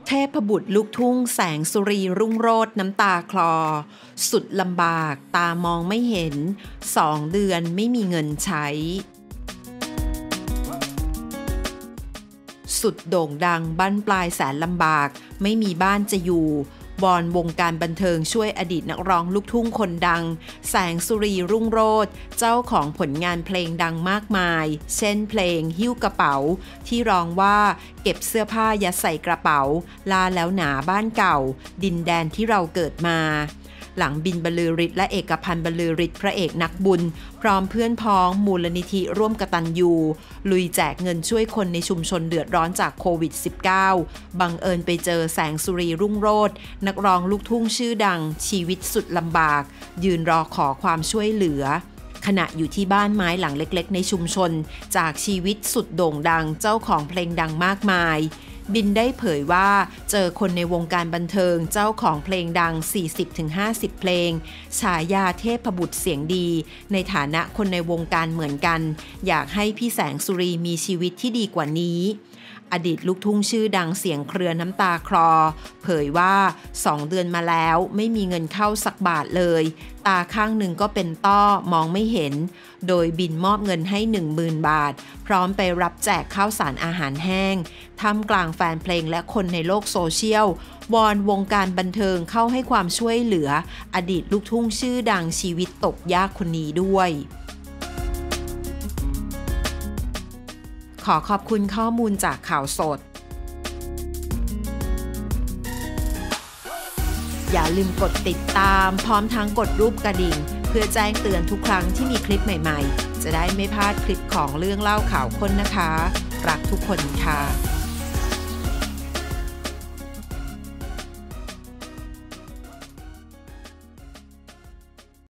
เทพบุตรลูกทุ่งแสงสุรีรุ่งโรจน์น้ำตาคลอสุดลำบากตามองไม่เห็น2 เดือนไม่มีเงินใช้สุดโด่งดังบั้นปลายแสนลำบากไม่มีบ้านจะอยู่วอนวงการบันเทิงช่วยอดีตนักร้องลูกทุ่งคนดังแสงสุรีรุ่งโรจน์เจ้าของผลงานเพลงดังมากมายเช่นเพลงหิ้วกระเป๋าที่ร้องว่าเก็บเสื้อผ้ายัดใส่กระเป๋าลาแล้วหนาบ้านเก่าดินแดนที่เราเกิดมาหลังบินบรรลือฤทธิ์และเอกพันธ์บรรลือฤทธิ์พระเอกนักบุญพร้อมเพื่อนพ้องมูลนิธิร่วมกตัญญูลุยแจกเงินช่วยคนในชุมชนเดือดร้อนจากโควิด -19 บังเอิญไปเจอแสงสุรีรุ่งโรจน์นักร้องลูกทุ่งชื่อดังชีวิตสุดลำบากยืนรอขอความช่วยเหลือขณะอยู่ที่บ้านไม้หลังเล็กๆในชุมชนจากชีวิตสุดโด่งดังเจ้าของเพลงดังมากมายบินได้เผยว่าเจอคนในวงการบันเทิงเจ้าของเพลงดัง 40-50 เพลงฉายาเทพบุตรเสียงดีในฐานะคนในวงการเหมือนกันอยากให้พี่แสงสุรีมีชีวิตที่ดีกว่านี้อดีตลูกทุ่งชื่อดังเสียงเครือน้ำตาคลอเผยว่า2 เดือนมาแล้วไม่มีเงินเข้าสักบาทเลยตาข้างหนึ่งก็เป็นต้อมองไม่เห็นโดยบินมอบเงินให้ 10,000 บาทพร้อมไปรับแจกข้าวสารอาหารแห้งท่ามกลางแฟนเพลงและคนในโลกโซเชียลวอนวงการบันเทิงเข้าให้ความช่วยเหลืออดีตลูกทุ่งชื่อดังชีวิตตกยากคนนี้ด้วยขอขอบคุณข้อมูลจากข่าวสดอย่าลืมกดติดตามพร้อมทั้งกดรูปกระดิ่งเพื่อแจ้งเตือนทุกครั้งที่มีคลิปใหม่ๆจะได้ไม่พลาดคลิปของเรื่องเล่าข่าวค้นนะคะรักทุกคนค่ะ